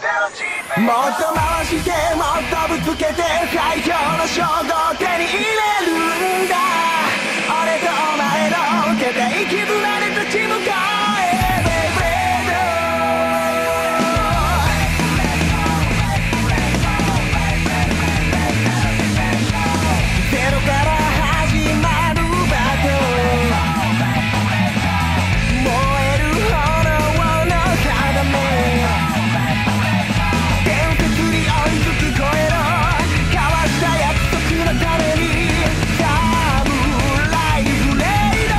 もっと回してもっとぶつけて最強の衝動を手に入れるんだ。俺とお前の固い絆で立ち向かえ。ゼロから始まるバトル、燃える炎の定め、伝説に追いつき越えろ、交わした約束のためにサムライブレイド。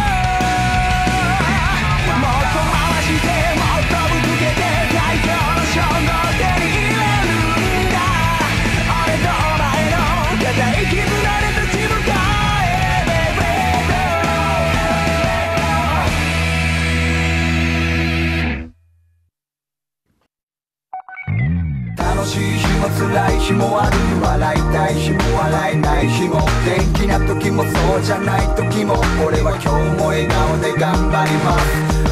もっと回してもっとぶつけて最強の衝動を手に入れるんだ。俺とお前の固い絆で立ち向かえ。楽しい日も辛い日もある、笑いたい日も笑えない日も、元気な時もそうじゃない時も、俺は今日も笑顔で頑張ります。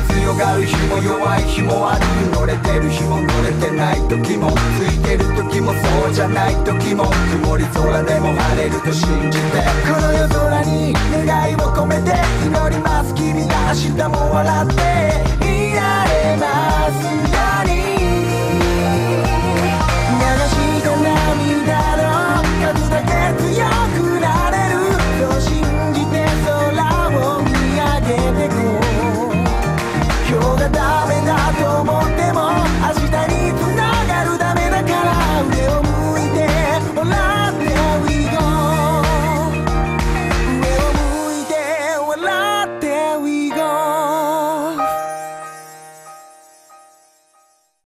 強がる日も弱い日もある、乗れてる日も乗れてない時も、ついてる時もそうじゃない時も、曇り空でも晴れると信じて、この夜空に願いを込めて祈ります。君が明日も笑っていられます。